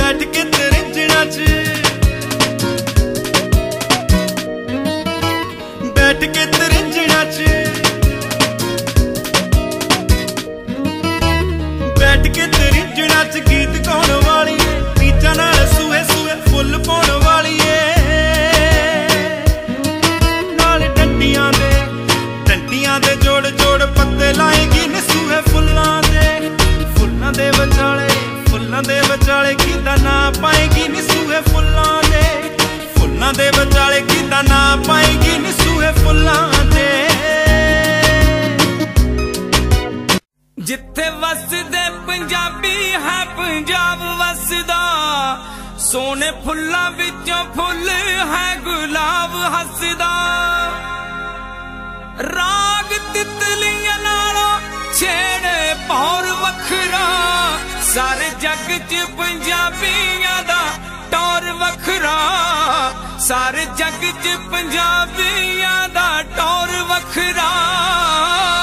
बैठ के तरिंजणा च, बैठ के तरिंजणा च, बैठ के तरिंजणा च गीत गाउण वाली रीचां नाल सूहे सूहे फुल पाउण वाली नाल डंडियां दे जोड़ जोड़ पत्ते लाएगी नी सूहे फुल्लां दे विचाले कीदा ना पाएगी नी सूहे फुल्लां दे विचाले कीदा ना पाएगी नी सूहे फुल्लां दे। जिथे वसदे पंजाबी है पंजाब वसदा, सोने फुल्लां विचों फुल है गुलाब हसदा। राग तितलियां नालों छेड़े पौर वखरा, सारे जग च पंजाबियां दा टौर वखरा, सारे जग च पंजाबियां दा टौर वखरा।